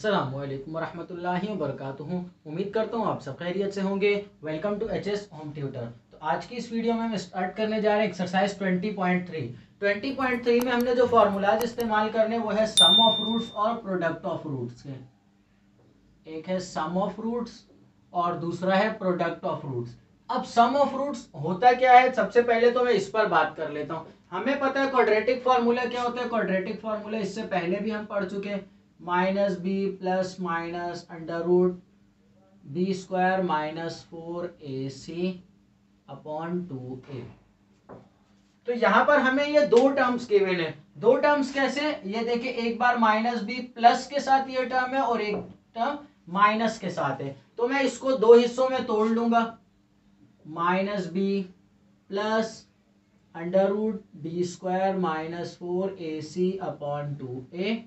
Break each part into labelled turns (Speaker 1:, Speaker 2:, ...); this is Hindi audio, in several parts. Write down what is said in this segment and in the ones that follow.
Speaker 1: अस्सलामुअलैकुम वरहमतुल्लाहि वबरकातुहू। उम्मीद करता हूँ आप सब खैरियत से होंगे। Welcome to HS home tutor. तो आज की इस वीडियो में हम स्टार्ट करने जा रहे हैं एक्सरसाइज 20.3। 20.3 में हमने जो फॉर्मूलाज इस्तेमाल करने वो है सम ऑफ रूट्स और प्रोडक्ट ऑफ रूट्स के। एक है सम ऑफ रूट्स और दूसरा है प्रोडक्ट ऑफ रूट्स। अब सम ऑफ रूट्स होता क्या है, सबसे पहले तो मैं इस पर बात कर लेता हूँ। हमें पता है क्वाड्रेटिक फार्मूला क्या होता है। क्वाड्रेटिक फार्मूला इससे पहले भी हम पढ़ चुके हैं, minus b plus minus under root b square minus 4ac upon 2a। तो यहां पर हमें ये दो टर्म्स गिवन है। दो टर्म्स कैसे, ये देखिए, एक बार माइनस बी प्लस के साथ ये टर्म है और एक टर्म माइनस के साथ है। तो मैं इसको दो हिस्सों में तोड़ लूंगा, minus b plus under root b square minus 4ac upon 2a,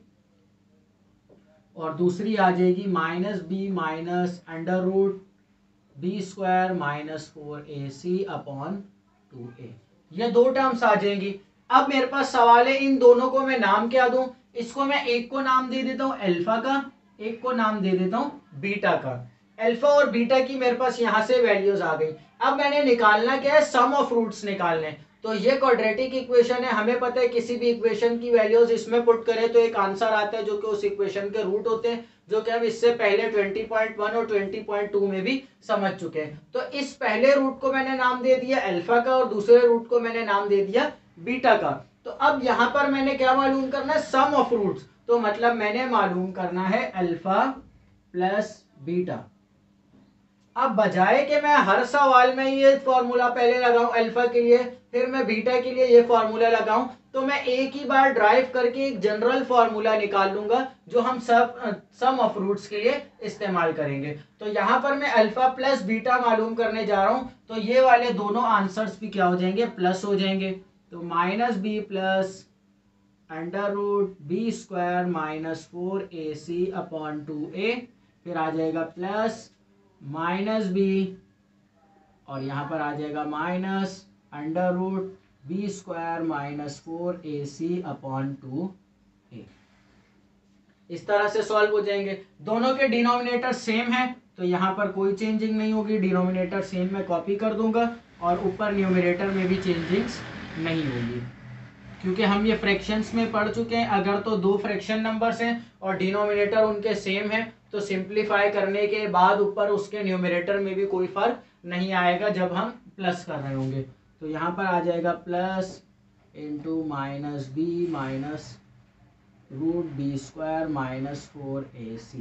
Speaker 1: और दूसरी आ जाएगी minus b minus under root b square minus 4ac upon 2a। ये दो टर्म्स आ जाएंगी। अब मेरे पास सवाल है, इन दोनों को मैं नाम क्या दूं। इसको मैं एक को नाम दे देता हूं अल्फा का, एक को नाम दे देता हूं बीटा का। अल्फा और बीटा की मेरे पास यहां से वैल्यूज आ गई। अब मैंने निकालना क्या है, सम ऑफ रूट्स निकालने। तो ये क्वाड्रेटिक इक्वेशन है, हमें पता है किसी भी इक्वेशन की वैल्यूज इसमें पुट करें तो एक आंसर आता है जो कि उस इक्वेशन के रूट होते हैं, जो कि हम इससे पहले 20.1 और 20.2 में भी समझ चुके हैं। तो इस पहले रूट को मैंने नाम दे दिया अल्फा का और दूसरे रूट को मैंने नाम दे दिया बीटा का। तो अब यहां पर मैंने क्या मालूम करना है, सम ऑफ रूट्स। तो मतलब मैंने मालूम करना है अल्फा प्लस बीटा। अब बजाय कि मैं हर सवाल में ये फॉर्मूला पहले लगाऊं अल्फा के लिए, फिर मैं बीटा के लिए ये फॉर्मूला लगाऊं, तो मैं एक ही बार ड्राइव करके एक जनरल फॉर्मूला निकाल लूंगा जो हम सब सम ऑफ रूट्स के लिए इस्तेमाल करेंगे। तो यहां पर मैं अल्फा प्लस बीटा मालूम करने जा रहा हूं, तो ये वाले दोनों आंसर्स भी क्या हो जाएंगे, प्लस हो जाएंगे। तो minus b plus under root b square minus 4ac upon 2a, फिर आ जाएगा प्लस माइनस बी और यहां पर आ जाएगा minus under root b square minus 4ac upon 2a। इस तरह से सॉल्व हो जाएंगे। दोनों के डिनोमिनेटर सेम है तो यहां पर कोई चेंजिंग नहीं होगी, डिनोमिनेटर सेम मैं कॉपी कर दूंगा और ऊपर न्यूमरेटर में भी चेंजिंग्स नहीं होगी, क्योंकि हम ये फ्रैक्शंस में पढ़ चुके हैं। अगर तो दो फ्रैक्शन नंबर्स हैं और डिनोमिनेटर उनके सेम है तो सिंप्लीफाई करने के बाद ऊपर उसके न्यूमरेटर में भी कोई फर्क नहीं आएगा जब हम प्लस कर रहे होंगे। तो यहाँ पर आ जाएगा plus into minus b minus root b square minus 4ac।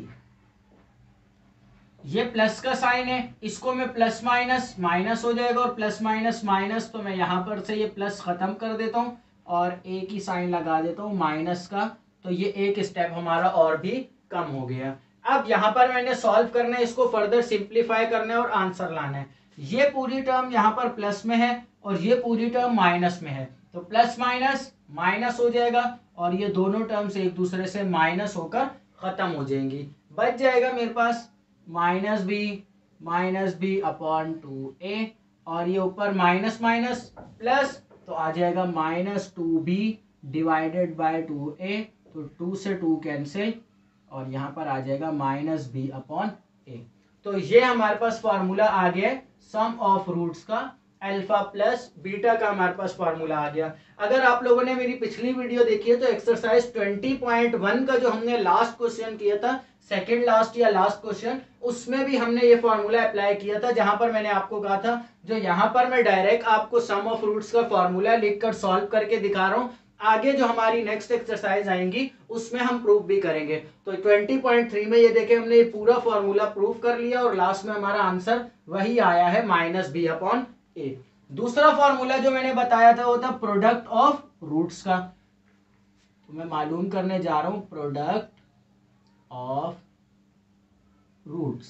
Speaker 1: ये प्लस का साइन है, इसको मैं प्लस माइनस माइनस हो जाएगा और प्लस माइनस माइनस, तो मैं यहाँ पर से ये प्लस खत्म कर देता हूँ और एक ही साइन लगा देता हूँ माइनस का। तो ये एक स्टेप हमारा और भी कम हो गया। अब यहाँ पर मैंने सॉल्व करना है, इसको फर्दर सिंप्लीफाई करना है और आंसर लाना है। ये पूरी टर्म यहाँ पर प्लस में है और ये पूरी टर्म माइनस में है, तो प्लस माइनस माइनस हो जाएगा और ये दोनों टर्म्स एक दूसरे से माइनस होकर खत्म हो जाएंगी। बच जाएगा मेरे पास माइनस बी अपॉन 2a और ये ऊपर माइनस माइनस प्लस, तो आ जाएगा minus 2b divided by 2a। तो 2 से 2 कैंसिल और यहाँ पर आ जाएगा माइनस बी अपॉन a। तो ये हमारे पास फॉर्मूला आ गया सम ऑफ रूट्स का, अल्फा प्लस बीटा का हमारे पास फॉर्मूला आ गया। अगर आप लोगों ने मेरी पिछली वीडियो देखी है तो एक्सरसाइज 20.1 का जो हमने लास्ट क्वेश्चन किया था, सेकंड लास्ट या लास्ट क्वेश्चन, उसमें भी हमने ये फॉर्मूला अप्लाई किया था, जहां पर मैंने आपको कहा था जो यहां पर मैं डायरेक्ट आपको सम ऑफ रूट्स का फॉर्मूला लिखकर सॉल्व करके दिखा रहा हूं, आगे जो हमारी नेक्स्ट एक्सरसाइज आएंगी उसमें हम प्रूफ भी करेंगे। तो 20.3 में ये देखे हमने ये पूरा फॉर्मूला प्रूफ कर लिया और लास्ट में हमारा आंसर वही आया है माइनस बी अपॉन ए। दूसरा फॉर्मूला जो मैंने बताया था वो था प्रोडक्ट ऑफ रूट्स का। तो मैं मालूम करने जा रहा हूं product of roots.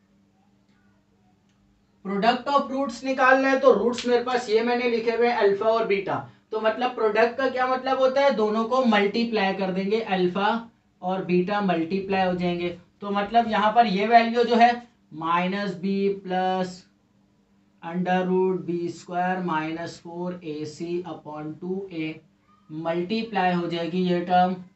Speaker 1: Product of roots निकालना है तो रूट्स मेरे पास ये मैंने लिखे हुए हैं अल्फा और बीटा। तो मतलब प्रोडक्ट का क्या मतलब होता है, दोनों को मल्टीप्लाई कर देंगे, अल्फा और बीटा मल्टीप्लाई हो जाएंगे। तो मतलब यहां पर ये वैल्यू जो है minus b plus under root b square minus 4ac upon 2a multiply हो जाएगी ये term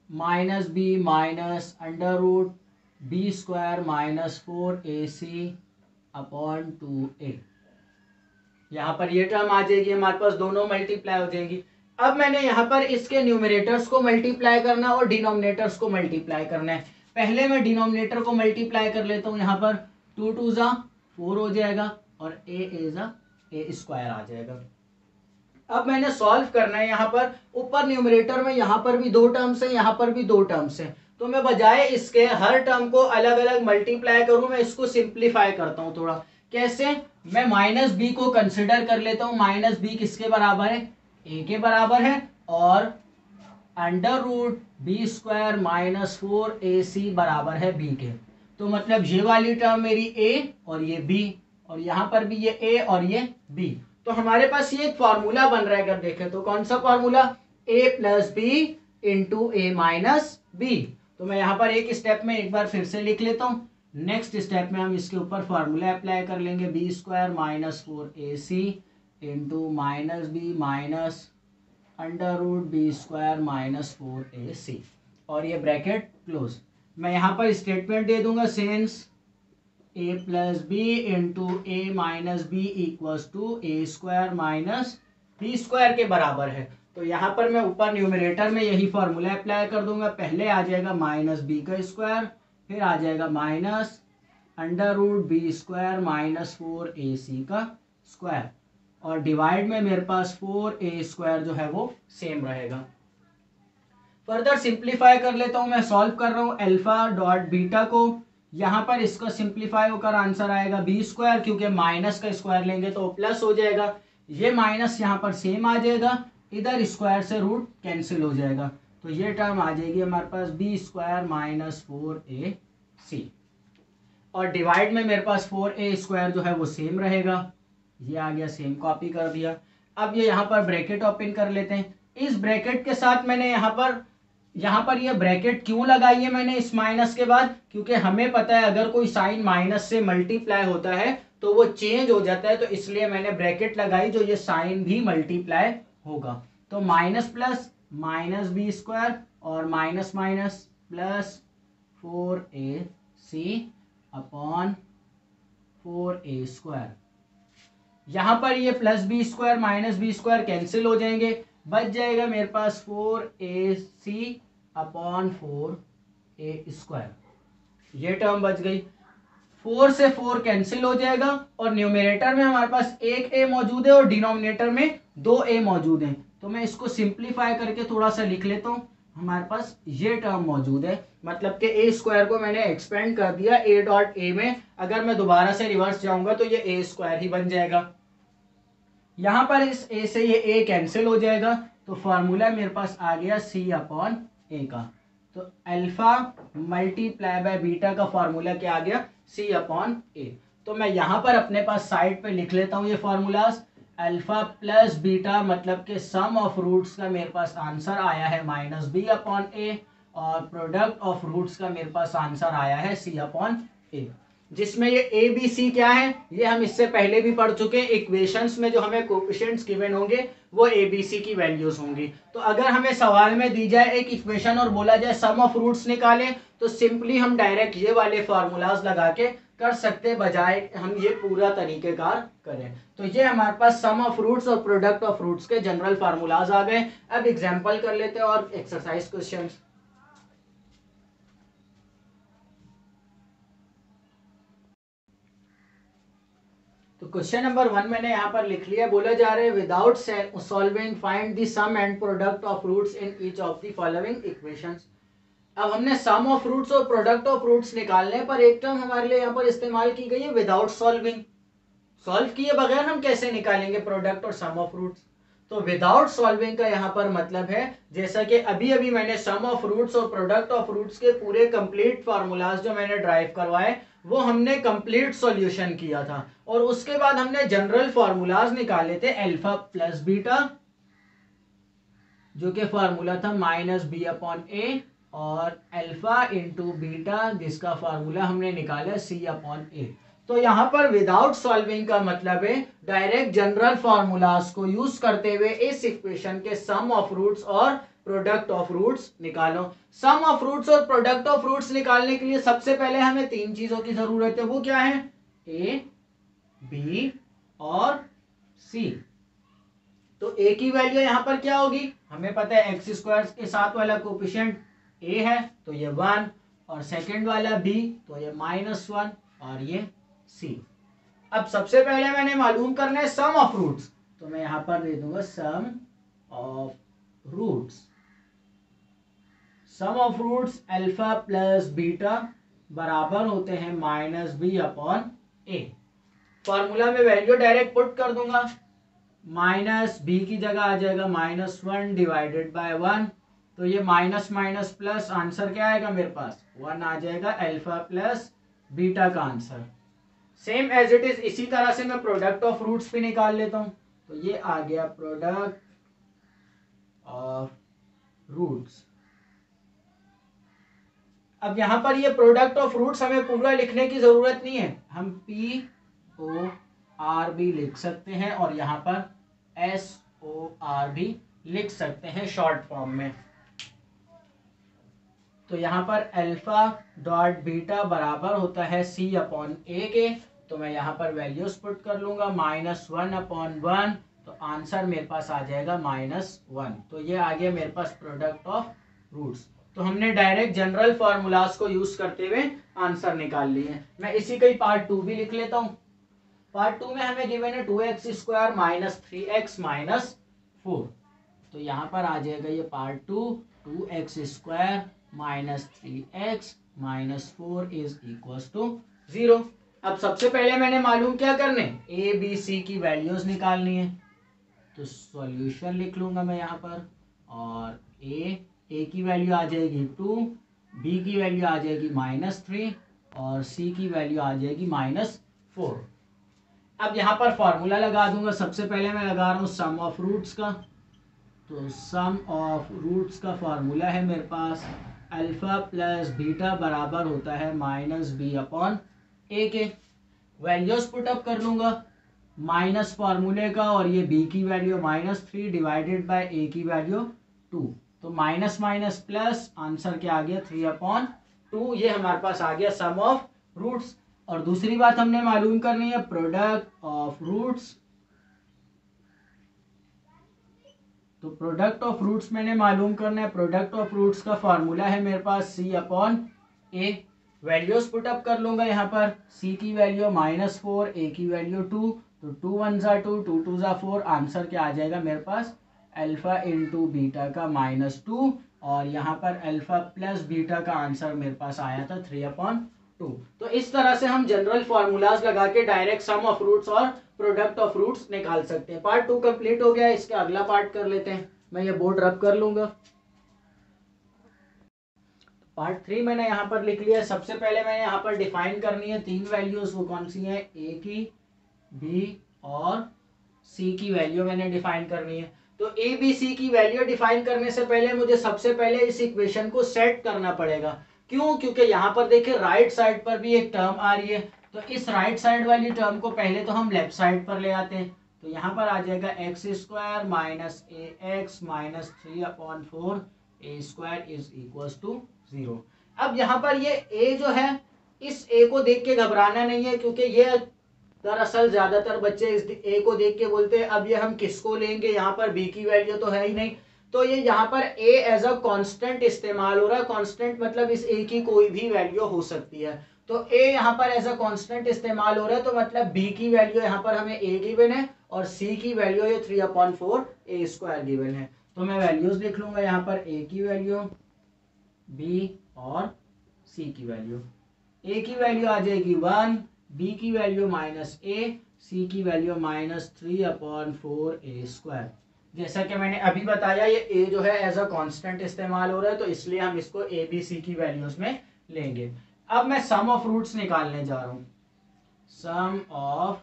Speaker 1: minus b minus under root b square minus 4ac upon 2a। यहाँ पर ये टर्म आ जाएगी, हमारे पास दोनों मल्टीप्लाई हो जाएगी। अब मैंने यहाँ पर इसके न्यूमरेटर्स को मल्टीप्लाई करना और डिनोमिनेटर्स को मल्टीप्लाई करना है। पहले मैं डिनोमिनेटर को मल्टीप्लाई कर लेता हूँ। यहाँ पर 2 2 जा 4 हो जाएगा और a जा a स्क्वायर आ जाएगा। अब मैंने सॉल्व करना है। यहाँ पर ऊपर न्यूमरेटर में यहाँ पर भी 2 टर्म्स है, यहाँ पर भी 2 टर्म्स है, तो मैं बजाय इसके हर टर्म को अलग अलग मल्टीप्लाई करूँ, मैं इसको सिंप्लीफाई करता हूँ थोड़ा। कैसे? मैं माइनस बी को कंसिडर कर लेता हूँ। माइनस बी किसके बराबर है? ए के बराबर है। और under root b square minus 4ac बराबर है बी के। तो मतलब ये वाली टर्म मेरी ए और ये बी, और यहाँ पर भी ये ए और ये बी। तो हमारे पास ये एक फॉर्मूला बन रहा है। अगर देखें तो कौन सा formula? a plus b into a minus b. तो मैं यहाँ पर एक स्टेप में एक बार फिर से लिख लेता हूँ। नेक्स्ट स्टेप में हम इसके ऊपर फॉर्मूला अप्लाई कर लेंगे। B square minus 4ac into minus b minus under root b square minus 4ac, और ये ब्रैकेट क्लोज। मैं यहाँ पर स्टेटमेंट दे दूंगा, since a plus b into a minus b equals to a square minus b square के बराबर है। तो यहाँ पर मैं ऊपर न्यूमरेटर में यही फॉर्मूला अप्लाई कर दूंगा। पहले आ जाएगा माइनस बी का स्क्वायर, फिर आ जाएगा minus under root b square minus 4ac का स्क्वायर, और डिवाइड में मेरे पास 4a स्क्वायर जो है वो सेम रहेगा। फर्दर सिंप्लीफाई कर लेता हूँ। मैं सॉल्व कर रहा हूँ अल्फा डॉट बीटा को। यहाँ पर इसका सिंप्लीफाई होकर आंसर आएगा बी स्क्वायर, क्योंकि माइनस का स्क्वायर लेंगे तो प्लस हो जाएगा। ये माइनस यहाँ पर सेम आ जाएगा, इधर स्क्वायर से रूट कैंसिल हो जाएगा। तो ये टर्म आ जाएगी हमारे पास बी स्क्वायर माइनस 4ac, और डिवाइड में मेरे पास 4a स्क्वायर जो है वो सेम रहेगा। ये आ गया, सेम कॉपी कर दिया। अब ये यहाँ पर ब्रैकेट ओपन कर लेते हैं। इस ब्रैकेट के साथ मैंने यहाँ पर ये ब्रैकेट क्यों लगाई है मैंने इस माइनस के बाद? क्योंकि हमें पता है अगर कोई साइन माइनस से मल्टीप्लाई होता है तो वो चेंज हो जाता है, तो इसलिए मैंने ब्रैकेट लगाई जो ये साइन भी मल्टीप्लाई होगा। तो minus plus minus b square और minus minus plus 4ac upon 4a square. यहाँ पर ये plus b square minus b square cancel हो जाएंगे, बच जाएगा मेरे पास 4ac अपॉन 4a स्क्वायर। ये टर्म बच गई। 4 से 4 कैंसिल हो जाएगा, और न्यूमरेटर में हमारे पास एक a मौजूद है और डिनोमिनेटर में 2a मौजूद हैं। तो मैं इसको सिंप्लीफाई करके थोड़ा सा लिख लेता हूँ। हमारे पास ये टर्म मौजूद है, मतलब कि a स्क्वायर को मैंने एक्सपेंड कर दिया a डॉट a में। अगर मैं दोबारा से रिवर्स जाऊंगा तो ये a स्क्वायर ही बन जाएगा। यहाँ पर इस a से ये a कैंसिल हो जाएगा, तो फॉर्मूला मेरे पास आ गया c अपॉन a का। तो अल्फा मल्टीप्लाई बाय बीटा का फॉर्मूला क्या आ गया? c upon a। तो मैं यहाँ पर अपने पास साइड पे लिख लेता हूँ ये फॉर्मूलाज। अल्फा प्लस बीटा मतलब कि सम ऑफ रूट्स का मेरे पास आंसर आया है माइनस बी अपॉन ए, और प्रोडक्ट ऑफ रूट्स का मेरे पास आंसर आया है c अपॉन ए। जिसमें ये ए बी सी क्या है ये हम इससे पहले भी पढ़ चुके हैं। इक्वेशंस में जो हमें कोएफिशिएंट्स गिवन होंगे वो ए बी सी की वैल्यूज होंगी। तो अगर हमें सवाल में दी जाए एक इक्वेशन और बोला जाए सम ऑफ रूट्स निकालें, तो सिंपली हम डायरेक्ट ये वाले फार्मूलाज लगा के कर सकते, बजाय हम ये पूरा तरीकेकार करें। तो ये हमारे पास सम ऑफ रूट्स और प्रोडक्ट ऑफ रूट्स के जनरल फार्मूलाज आ गए। अब एग्जाम्पल कर लेते हैं और एक्सरसाइज क्वेश्चन। तो क्वेश्चन नंबर 1 मैंने यहाँ पर लिख लिया। बोला जा रहा है without solving find the sum and product of roots in each of the following equations. अब हमने सम ऑफ रूट्स और प्रोडक्ट ऑफ रूट्स निकालने, पर एक टर्म हमारे लिए यहाँ पर इस्तेमाल की गई है विदाउट सॉल्विंग। सॉल्व किए बगैर हम कैसे निकालेंगे प्रोडक्ट और सम ऑफ रूट्स? तो विदाउट सॉल्विंग का यहाँ पर मतलब है, जैसा कि अभी अभी मैंने सम ऑफ रूट्स और प्रोडक्ट ऑफ रूट्स के पूरे कंप्लीट फार्मूलाज जो मैंने ड्राइव करवाए वो हमने कंप्लीट सॉल्यूशन किया था, और उसके बाद हमने जनरल फार्मूलाज निकाले थे अल्फा प्लस बीटा, जो कि फार्मूला था माइनस बी अपॉन ए, और अल्फा इंटू बीटा जिसका फार्मूला हमने निकाला सी अपॉन ए। तो यहाँ पर विदाउट सॉल्विंग का मतलब है डायरेक्ट जनरल फार्मूलाज को यूज करते हुए इस इक्वेशन के सम ऑफ रूट्स और प्रोडक्ट ऑफ रूट्स निकालो। सम ऑफ रूट्स और प्रोडक्ट ऑफ रूट्स निकालने के लिए सबसे पहले हमें तीन चीजों की जरूरत है। वो क्या है? ए, बी और सी। तो ए की वैल्यू यहां पर क्या होगी? हमें पता है एक्स स्क्वायर के साथ वाला कोफिशिएंट ए है तो ये 1, और सेकंड वाला बी तो ये -1 और ये सी। अब सबसे पहले मैंने मालूम करना है सम ऑफ रूट्स, तो मैं यहां पर दे दूंगा sum of roots. Sum of roots alpha plus beta बराबर होते हैं -b अपॉन ए। फॉर्मूला में वैल्यू डायरेक्ट पुट कर दूंगा। -b की जगह आ जाएगा -1 डिवाइडेड बाय 1, तो ये माइनस माइनस प्लस आंसर क्या आएगा मेरे पास? 1 आ जाएगा, अल्फा प्लस बीटा का answer. Same as it is इसी तरह से मैं प्रोडक्ट ऑफ रूट्स भी निकाल लेता हूं। तो ये आ गया प्रोडक्ट ऑफ रूट्स। अब यहां पर ये प्रोडक्ट ऑफ रूट्स हमें पूरा लिखने की जरूरत नहीं है, हम POR भी लिख सकते हैं और यहां पर SOR भी लिख सकते हैं शॉर्ट फॉर्म में। तो यहाँ पर अल्फा डॉट बीटा बराबर होता है C अपॉन ए के, तो मैं यहाँ पर वैल्यूज पुट कर लूंगा। -1 अपॉन 1, तो आंसर मेरे पास आ जाएगा -1। तो ये आ गया मेरे पास प्रोडक्ट ऑफ रूट्स। तो हमने डायरेक्ट जनरल फॉर्मूलाज को यूज करते हुए आंसर निकाल लिए। मैं इसी का ही पार्ट 2 भी लिख लेता हूँ। पार्ट 2 में हमें गिवन है 2x square minus 3x minus 4। तो यहाँ पर आ जाएगा ये part 2, 2x square minus 3x minus 4 is equal to 0। अब सबसे पहले मैंने मालूम क्या करने, ए बी सी की वैल्यूज निकालनी है। तो सॉल्यूशन लिख लूंगा मैं यहाँ पर, और ए की वैल्यू आ जाएगी 2, बी की वैल्यू आ जाएगी -3 और सी की वैल्यू आ जाएगी -4। अब यहाँ पर फॉर्मूला लगा दूंगा। सबसे पहले मैं लगा रहा हूँ सम ऑफ रूट्स का। तो सम ऑफ रूट्स का फॉर्मूला है मेरे पास अल्फा प्लस बीटा बराबर होता है -b अपॉन ए के। वैल्यूज पुट अप कर लूंगा, माइनस फॉर्मूले का और ये b की वैल्यू -3 डिवाइडेड बाय a की वैल्यू 2, तो माइनस माइनस प्लस आंसर क्या आ गया 3 अपॉन 2। ये हमारे पास आ गया सम ऑफ रूट्स। और दूसरी बात हमने मालूम करनी है प्रोडक्ट ऑफ रूट्स। तो प्रोडक्ट ऑफ रूट्स मैंने मालूम करना है। प्रोडक्ट ऑफ रूट्स का फॉर्मूला है मेरे पास c upon a. Values put up कर लूंगा यहाँ पर, c की वैल्यू -4, a की वैल्यू 2, तो 2 1 ज़ा 2, 2 2 ज़ा 4, आंसर क्या आ जाएगा मेरे पास अल्फा इंटू बीटा का -2, और यहाँ पर अल्फा प्लस बीटा का आंसर मेरे पास आया था 3 अपॉन 2। तो इस तरह से हम जनरल फॉर्मूलाज लगा के डायरेक्ट सम ऑफ रूट्स और प्रोडक्ट ऑफ रूट्स निकाल सकते हैं। पार्ट 2 कंप्लीट हो गया, इसके अगला पार्ट कर लेते हैं। मैं ये बोर्ड रब कर लूंगा। पार्ट 3 मैंने यहाँ पर लिख लिया। सबसे पहले मैंने यहाँ पर डिफाइन करनी है 3 वैल्यूज। वो कौन सी है? ए की, बी और सी की वैल्यू मैंने डिफाइन करनी है। तो ए बी सी की वैल्यू डिफाइन करने से पहले मुझे सबसे पहले इस इक्वेशन को सेट करना पड़ेगा। क्यों? क्योंकि यहाँ पर देखिए राइट साइड पर भी एक टर्म आ रही है, तो इस राइट साइड वाली टर्म को पहले तो हम लेफ्ट साइड पर ले आते हैं। तो यहाँ पर आ जाएगा x square minus a x minus 3 upon 4 a square is equal to 0। अब यहाँ पर ये a जो है, इस a को देख के घबराना नहीं है, क्योंकि ये दरअसल ज्यादातर बच्चे इस a को देख के बोलते हैं अब ये हम किसको लेंगे, यहाँ पर b की वैल्यू तो है ही नहीं। तो ये यहाँ पर a एज अ कांस्टेंट इस्तेमाल हो रहा है। कांस्टेंट मतलब इस a की कोई भी वैल्यू हो सकती है। तो a यहाँ पर एज अ कांस्टेंट इस्तेमाल हो रहा है, तो मतलब b की वैल्यू यहाँ पर हमें a गिवन है और c की वैल्यू ये 3/4 a स्क्वायर गिवन है। तो मैं वैल्यूज लिख लूंगा यहाँ पर, a की वैल्यू, b और c की वैल्यू। a की वैल्यू आ जाएगी 1, b की वैल्यू -a, c की वैल्यू -3/4 a स्क्वायर। जैसा कि मैंने अभी बताया ये a जो है एज अ कांस्टेंट इस्तेमाल हो रहा है, तो इसलिए हम इसको a b c की वैल्यूज में लेंगे। अब मैं सम ऑफ रूट्स निकालने जा रहा हूं। सम ऑफ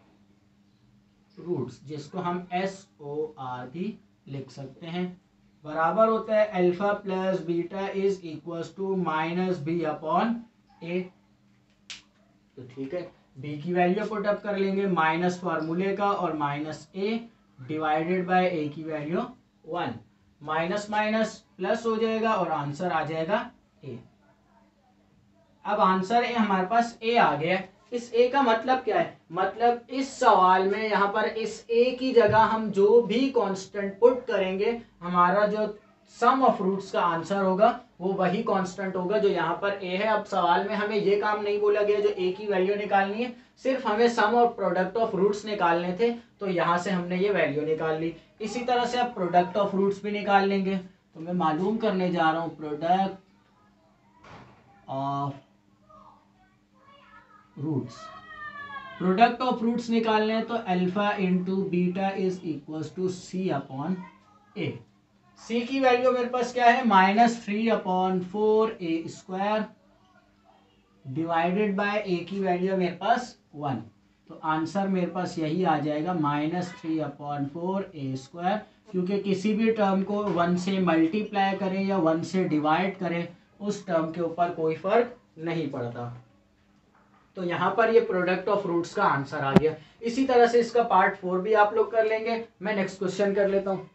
Speaker 1: रूट्स, जिसको हम SOR भी लिख सकते हैं, बराबर होता है alpha plus beta is equal to -b upon a। तो ठीक है, b की वैल्यू पुट अप कर लेंगे, माइनस फार्मूले का और -a डिवाइडेड बाय a की वैल्यू 1। माइनस माइनस प्लस हो जाएगा और आंसर आ जाएगा ए। अब आंसर ए हमारे पास ए आ गया। इस ए का मतलब क्या है, मतलब इस सवाल में यहाँ पर इस ए की जगह हम जो भी कांस्टेंट पुट करेंगे हमारा जो सम ऑफ रूट्स का आंसर होगा वो वही कांस्टेंट होगा जो यहाँ पर ए है। अब सवाल में हमें ये काम नहीं बोला गया जो ए की वैल्यू निकालनी है, सिर्फ हमें सम और प्रोडक्ट ऑफ रूट्स निकालने थे, तो यहाँ से हमने ये वैल्यू निकाल ली। इसी तरह से अब प्रोडक्ट ऑफ रूट्स भी निकाल लेंगे। तो मैं मालूम करने जा रहा हूँ product of roots. Product of roots निकालने हैं तो alpha into beta is equal to C upon ए। सी की वैल्यू मेरे पास क्या है, -3/4 a² डिवाइडेड बाय ए की वैल्यू मेरे पास 1। तो आंसर मेरे पास यही आ जाएगा -3/4 a², क्योंकि किसी भी टर्म को 1 से मल्टीप्लाई करें या 1 से डिवाइड करें उस टर्म के ऊपर कोई फर्क नहीं पड़ता। तो यहाँ पर ये प्रोडक्ट ऑफ रूट्स का आंसर आ गया। इसी तरह से इसका पार्ट 4 भी आप लोग कर लेंगे। मैं नेक्स्ट क्वेश्चन कर लेता हूँ।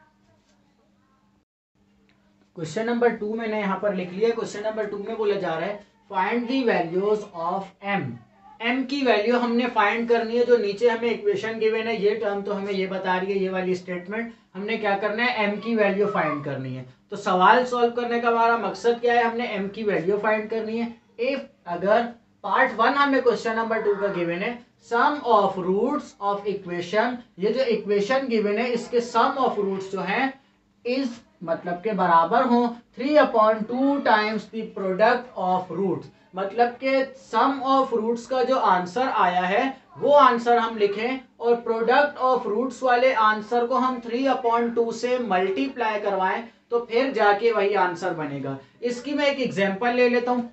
Speaker 1: क्वेश्चन नंबर 2 मैंने यहाँ पर लिख लिया। क्वेश्चन नंबर 2 में बोला जा रहा है find the values of M. M की वैल्यू हमने फाइंड करनी है। जो नीचे हमें इक्वेशन गिवन है ये टर्म तो हमें ये बता रही है, ये वाली स्टेटमेंट हमने क्या करना है, एम की वैल्यू फाइंड करनी है। तो सवाल सॉल्व करने का हमारा मकसद क्या है, हमने एम की वैल्यू फाइंड करनी है। इफ अगर पार्ट 1 हमें क्वेश्चन नंबर 2 का गिवन है sum of roots of equation, ये जो इक्वेशन गिवन है इसके सम ऑफ रूट्स जो है इज मतलब के बराबर हो 3/2 times the product of roots, मतलब के सम ऑफ रूट्स का जो आंसर आया है वो आंसर हम लिखें और प्रोडक्ट ऑफ रूट्स वाले आंसर को हम 3/2 से मल्टीप्लाई करवाएं तो फिर जाके वही आंसर बनेगा। इसकी मैं एक एग्जांपल ले लेता हूं।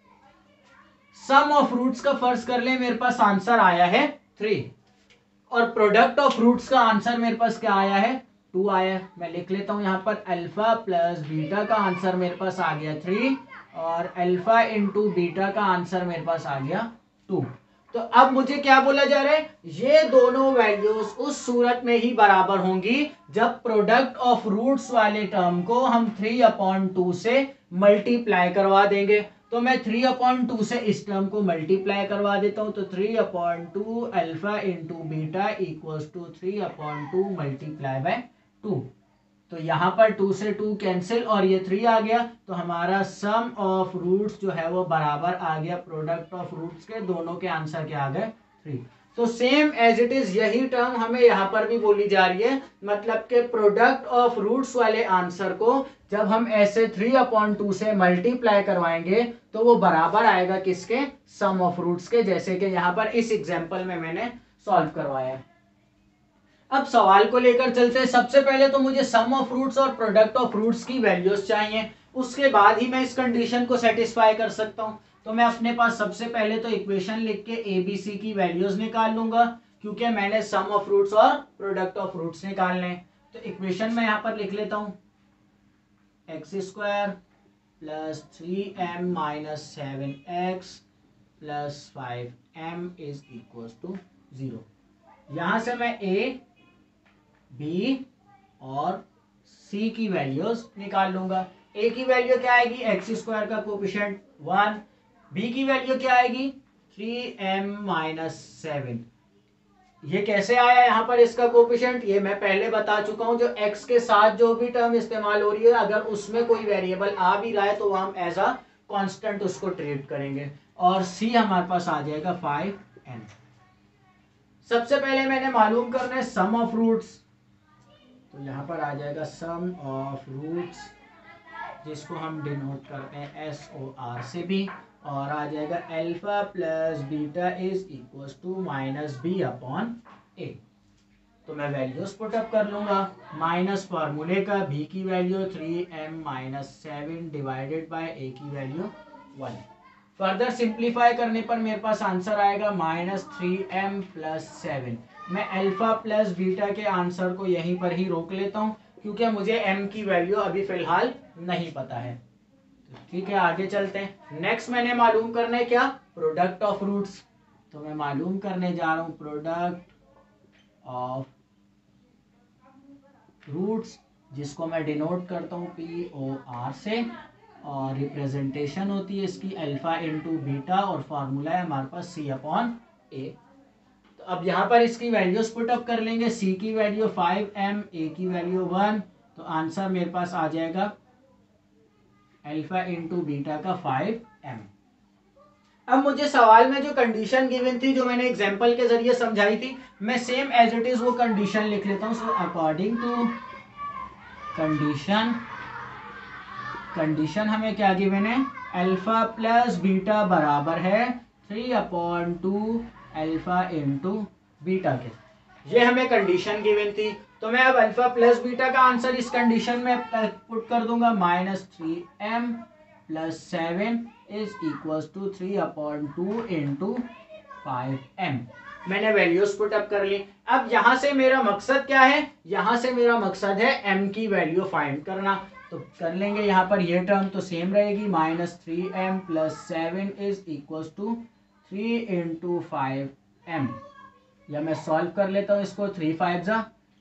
Speaker 1: सम ऑफ रूट्स का फर्ज कर ले मेरे पास आंसर आया है 3 और प्रोडक्ट ऑफ रूट्स का आंसर मेरे पास क्या आया है 2 आया। मैं लिख लेता हूं यहाँ पर अल्फा प्लस बीटा का आंसर मेरे पास आ गया 3 और अल्फा इंटू बीटा का आंसर मेरे पास आ गया 2। तो अब मुझे क्या बोला जा रहा है, ये दोनों वैल्यूज उस सूरत में ही बराबर होंगी जब प्रोडक्ट ऑफ रूट्स वाले टर्म को हम 3/2 से मल्टीप्लाई करवा देंगे। तो मैं 3/2 से इस टर्म को मल्टीप्लाई करवा देता हूं। तो 3/2 alpha into beta equals to 3/2 multiply by 2। तो यहाँ पर 2 से 2 कैंसिल और ये 3 आ गया। तो हमारा सम ऑफ रूट्स जो है वो बराबर आ गया प्रोडक्ट ऑफ रूट्स के, दोनों के आंसर क्या आ गए 3। तो सेम एज इट इज यही टर्म हमें यहाँ पर भी बोली जा रही है, मतलब के प्रोडक्ट ऑफ रूट्स वाले आंसर को जब हम ऐसे 3/2 से मल्टीप्लाई करवाएंगे तो वो बराबर आएगा किसके, सम ऑफ रूट्स के, जैसे कि यहाँ पर इस एग्जांपल में मैंने सॉल्व करवाया। अब सवाल को लेकर चलते हैं। सबसे पहले तो मुझे सम ऑफ रूट्स और प्रोडक्ट ऑफ रूट्स की वैल्यूज चाहिए, उसके बाद ही मैं इस कंडीशन को सेटिस्फाई कर सकता हूं। तो मैं अपने पास सबसे पहले तो इक्वेशन लिख के ए बी सी की वैल्यूज निकाल लूंगा, क्योंकि मैंने सम ऑफ रूट्स और प्रोडक्ट ऑफ रूट्स निकालने हैं। तो इक्वेशन में यहाँ पर लिख लेता हूँ x² plus 3m minus 7x plus 5m is equal to 0। यहां से मैं a बी और सी की वैल्यूज निकाल लूंगा। ए की वैल्यू क्या आएगी, x² का कोफिशिएंट 1, बी की वैल्यू क्या आएगी 3m माइनस 7। ये कैसे आया यहाँ पर इसका कोफिशिएंट, ये मैं पहले बता चुका हूं। जो x के साथ जो भी टर्म इस्तेमाल हो रही है अगर उसमें कोई वेरिएबल आ भी रहा है तो वह हम एज अ कांस्टेंट उसको ट्रीट करेंगे। और c हमारे पास आ जाएगा 5n। सबसे पहले मैंने मालूम करना है सम ऑफ रूट्स, तो यहाँ पर आ जाएगा सम ऑफ रूट्स जिसको हम डिनोट करते हैं SOR से भी, और आ जाएगा alpha plus beta is equal to minus B upon A. तो मैं वैल्यूज पुटअप कर लूंगा। माइनस फार्मूले का b की value 3m minus 7 divided by a की वैल्यू 1। फर्दर सिंप्लीफाई करने पर मेरे पास आंसर आएगा -3m प्लस 7। मैं अल्फा प्लस बीटा के आंसर को यहीं पर ही रोक लेता हूं क्योंकि मुझे m की वैल्यू अभी फिलहाल नहीं पता है। ठीक है, आगे चलते हैं। नेक्स्ट मैंने मालूम करना है क्या, प्रोडक्ट ऑफ रूट्स। तो मैं मालूम करने जा रहा हूं प्रोडक्ट ऑफ रूट्स जिसको मैं डिनोट करता हूँ POR से, और रिप्रेजेंटेशन होती है इसकी अल्फा इंटू बीटा, और फार्मूला है हमारे पास C/A। तो अब यहाँ पर इसकी वैल्यूज पुट अप कर लेंगे। C की वैल्यू 5m, A की वैल्यू 1, तो आंसर मेरे पास आ जाएगा अल्फा इंटू बीटा का 5m। अब मुझे सवाल में जो कंडीशन गिवन थी, जो मैंने एग्जांपल के जरिए समझाई थी, मैं सेम एज इट इज वो कंडीशन लिख लेता हूँ। सो अकॉर्डिंग टू कंडीशन हमें क्या गिवन है, अल्फा प्लस बीटा बराबर है 3/2 अल्फा इंटू बीटा के। ये हमें कंडीशन गिवन थी। तो मैं अब अल्फा प्लस बीटा का आंसर इस कंडीशन में पुट कर दूंगा। -3m + 7 is equal to 3/2 into 5m। मैंने वैल्यूज पुट अप कर ली। अब यहां से मेरा मकसद क्या है, यहां से मेरा मकसद है m की वैल्यू फाइंड करना। तो कर लेंगे यहाँ पर, ये टर्म तो सेम रहेगी। -3m + 7 is equal to 3 into 5m। या मैं सॉल्व कर लेता हूँ इसको। 3 5 जा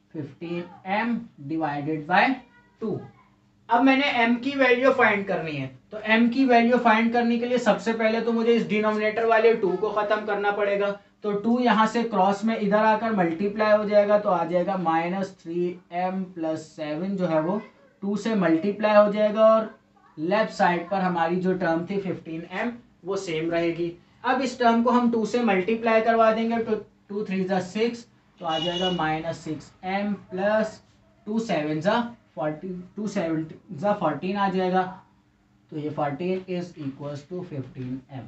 Speaker 1: 15m डिवाइडेड बाय 2। अब मैंने m की वैल्यू फाइंड करनी है। तो m की वैल्यू फाइंड करने के लिए सबसे पहले तो मुझे इस डिनोमिनेटर वाले 2 को खत्म करना पड़ेगा। तो 2 यहाँ से क्रॉस में इधर आकर मल्टीप्लाई हो जाएगा, तो आ जाएगा -3m + 7 जो है वो 2 से मल्टीप्लाई हो जाएगा, और लेफ्ट साइड पर हमारी जो टर्म थी 15m वो सेम रहेगी। अब इस टर्म को हम 2 से मल्टीप्लाई करवा देंगे, तो 2 3 जा 6, तो आ जाएगा -6m + 2 7 जा 14, 2 7 जा 14 आ जाएगा। तो ये 14 is equal to 15m।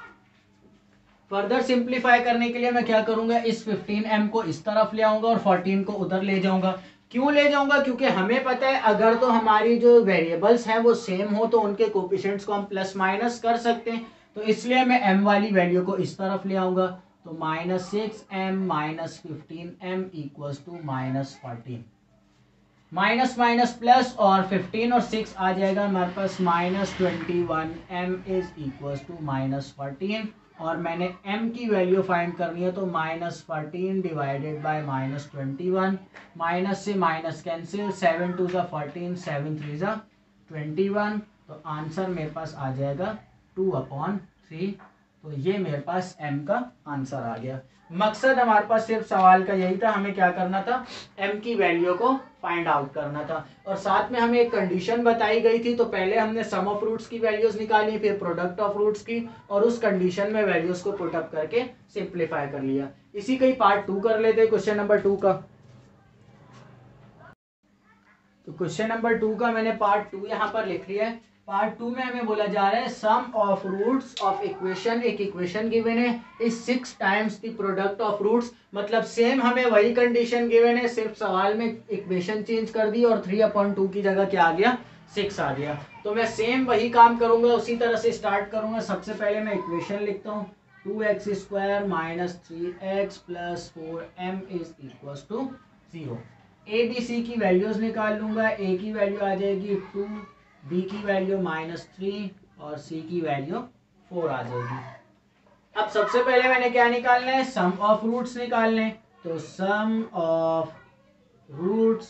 Speaker 1: Further simplify करने के लिए मैं क्या करूंगा, इस 15m को इस तरफ ले आऊंगा और 14 को उधर ले जाऊंगा। क्यों ले जाऊंगा, क्योंकि हमें पता है अगर तो हमारी जो वेरिएबल्स हैं वो सेम हो तो उनके कोफिशिएंट्स को हम प्लस माइनस कर सकते हैं। तो इसलिए मैं m वाली वैल्यू को इस तरफ ले आऊंगा। तो -6m - 15m equal to -14। Minus minus plus, और 15 और 6 आ जाएगा हमारे पास -21m इज इक्वल टू -14। और मैंने m की वैल्यू फाइंड करनी है, तो -14 डिवाइडेड बाय -21। माइनस से माइनस कैंसिल, 7 2 जा 14, 7 3 जा 21। तो आंसर मेरे पास आ जाएगा 2/3। तो ये मेरे पास m का आंसर आ गया। मकसद हमारे पास सिर्फ सवाल का यही था, हमें क्या करना था, m की वैल्यू को फाइंड आउट करना था। और साथ में हमें एक कंडीशन बताई गई थी। तो पहले हमने सम ऑफ रूट्स की वैल्यूज निकाली, फिर प्रोडक्ट ऑफ रूट्स की, और उस कंडीशन में वैल्यूज को पुट अप करके सिंप्लीफाई कर लिया। इसी का ही पार्ट 2 कर लेते हैं, क्वेश्चन नंबर 2 का। तो क्वेश्चन नंबर 2 का मैंने पार्ट 2 यहाँ पर लिख लिया है। पार्ट 2 में हमें बोला जा रहा है sum of roots of equation. एक इक्वेशन गिवन है, is 6 times the product of roots. मतलब सेम हमें वही कंडीशन गिवन है, सिर्फ सवाल में इक्वेशन चेंज कर दी और 3/2 की जगह क्या आ गया, 6 आ गया। तो मैं सेम वही काम करूंगा, उसी तरह से स्टार्ट करूंगा। सबसे पहले मैं इक्वेशन लिखता हूँ, 2x² - 3x + 4m is equal to 0। A B C की वैल्यूज निकाल लूंगा। ए की वैल्यू आ जाएगी 2, बी की वैल्यू -3, और सी की वैल्यू 4 आ जाएगी। अब सबसे पहले मैंने क्या निकालना है, सम ऑफ रूट्स निकालने। तो sum of roots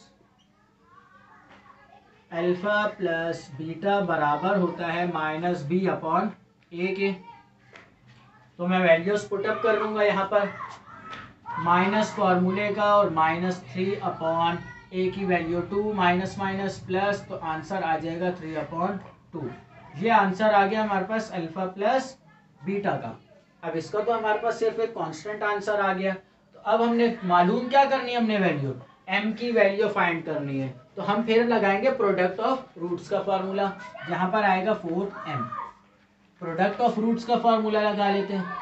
Speaker 1: alpha plus beta बराबर होता है -b/a के। तो मैं वैल्यूज पुटअप कर लूंगा यहाँ पर, माइनस फॉर्मूले का, और -3/a की वैल्यू 2, माइनस माइनस प्लस, तो आंसर आ जाएगा 3/2। ये आंसर आ गया हमारे पास अल्फा प्लस बीटा का। अब इसका तो हमारे पास सिर्फ एक कांस्टेंट आंसर आ गया। तो अब हमने मालूम क्या करनी है, हमने वैल्यू m की वैल्यू फाइंड करनी है। तो हम फिर लगाएंगे प्रोडक्ट ऑफ रूट्स का फॉर्मूला, जहां पर आएगा 4m। प्रोडक्ट ऑफ रूट्स का फॉर्मूला लगा लेते हैं।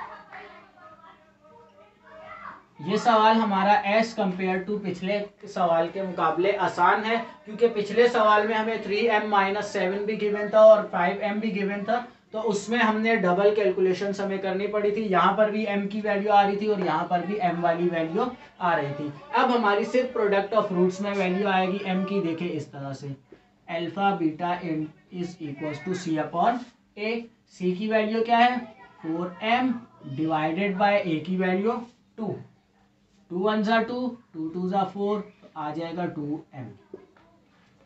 Speaker 1: ये सवाल हमारा एज कंपेयर टू पिछले सवाल के मुकाबले आसान है, क्योंकि पिछले सवाल में हमें 3m - 7 भी गिवन था और 5m भी गिवन था। तो उसमें हमने डबल कैलकुलेशन हमें करनी पड़ी थी। यहाँ पर भी m की वैल्यू आ रही थी और यहाँ पर भी m वाली वैल्यू आ रही थी। अब हमारी सिर्फ प्रोडक्ट ऑफ रूट्स में वैल्यू आएगी m की। देखिए इस तरह से, alpha beta is equal to c/a। c की वैल्यू क्या है, 4m डिवाइडेड बाय a की वैल्यू 2। 2 1 जा 2, 2 2 जा 4, तो आ जाएगा 2m।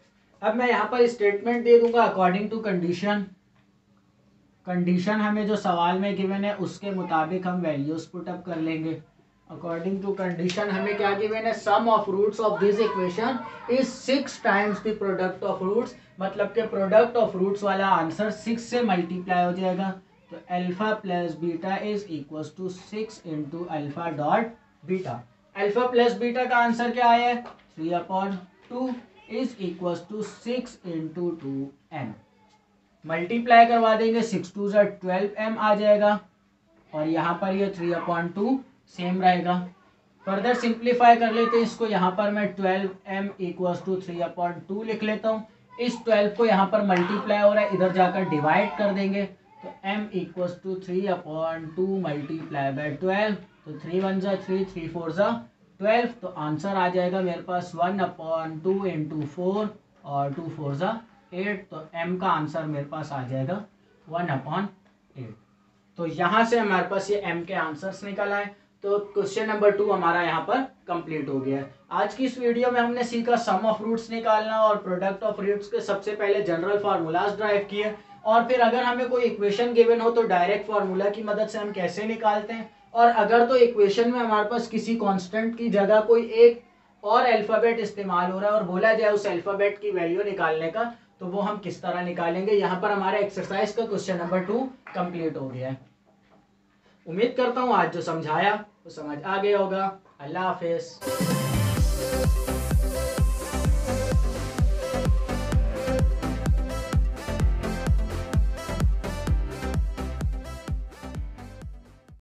Speaker 1: अब मैं यहाँ पर स्टेटमेंट दे दूंगा अकॉर्डिंग टू कंडीशन। कंडीशन हमें जो सवाल में गिवन है उसके मुताबिक हम वैल्यूज पुट अप कर लेंगे। अकॉर्डिंग टू कंडीशन हमें क्या गिवन है, sum of roots of this equation is 6 times the product of roots, मतलब कि प्रोडक्ट ऑफ रूट्स वाला आंसर 6 से मल्टीप्लाई हो जाएगा। तो alpha plus beta is equal to 6 into alpha dot beta. Alpha plus beta का आंसर क्या आया है, 3/2 is equal to 6 into 2m। Multiply करवा देंगे, 6 2 12m आ जाएगा और यहाँ पर ये 3/2 सेम रहेगा। फर्दर सिंप्लीफाई कर लेते हैं इसको, यहाँ पर मैं 12m इक्वल टू 3/2 लिख लेता हूँ। इस 12 को यहाँ पर मल्टीप्लाई हो रहा है, इधर जाकर डिवाइड कर देंगे तो m equal to 3/2 multiply by 12, तो 3 1 जा 3 3 4 जा 12, तो आंसर आ जाएगा मेरे पास 1/2 इंटू 4 और 2 4 जा 8, तो m का आंसर मेरे पास आ जाएगा 1/8। तो यहाँ से हमारे पास ये m के आंसर्स निकल आए। तो क्वेश्चन नंबर 2 हमारा यहाँ पर कंप्लीट हो गया है। आज की इस वीडियो में हमने सीखा सम ऑफ रूट्स निकालना और प्रोडक्ट ऑफ रूट्स के सबसे पहले जनरल फार्मूलाज ड्राइव किए, और फिर अगर हमें कोई इक्वेशन गिवन हो तो डायरेक्ट फार्मूला की मदद से हम कैसे निकालते हैं, और अगर तो इक्वेशन में हमारे पास किसी कांस्टेंट की जगह कोई एक और अल्फाबेट इस्तेमाल हो रहा है और बोला जाए उस अल्फाबेट की वैल्यू निकालने का, तो वो हम किस तरह निकालेंगे। यहाँ पर हमारा एक्सरसाइज का क्वेश्चन नंबर 2 कंप्लीट हो गया है। उम्मीद करता हूँ आज जो समझाया वो समझ आ गया होगा। अल्लाह हाफिज।